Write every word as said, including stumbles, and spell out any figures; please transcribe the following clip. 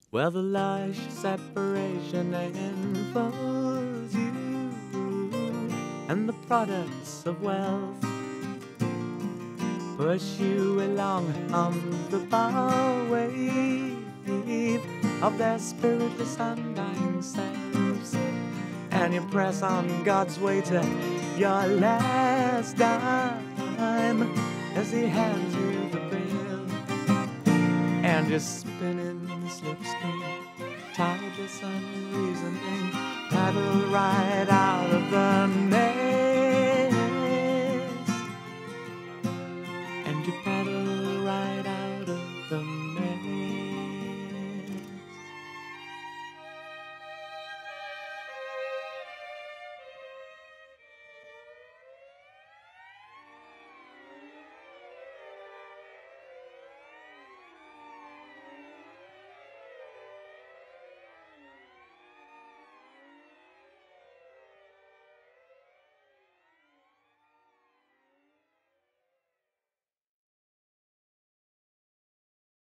Well, the lush separation enfolds you, and the products of wealth push you along on the bow wave of their spiritless undying selves, and you press on God's way to your last dime as he hands you the bill, and you're spinning the slipstream, tideless unreasoning, paddle right